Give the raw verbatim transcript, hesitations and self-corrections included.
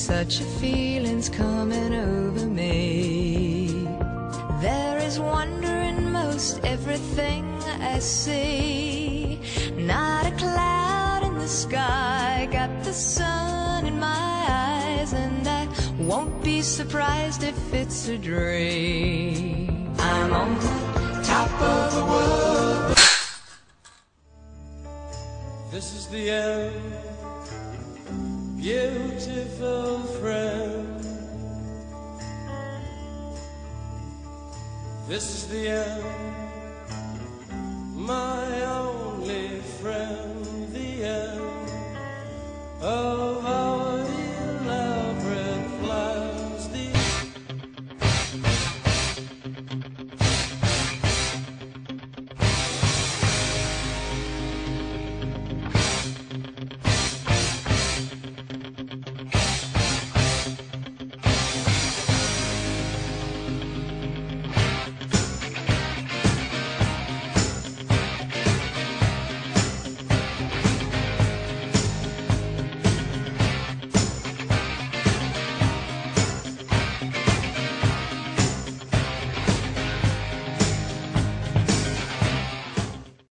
such a feeling's coming over me. There is wonder in most everything I see. Not a cloud in the sky, got the sun in my eyes, and I won't be surprised if it's a dream. I'm on the top of the world. This is the end, beautiful friend. This is the end.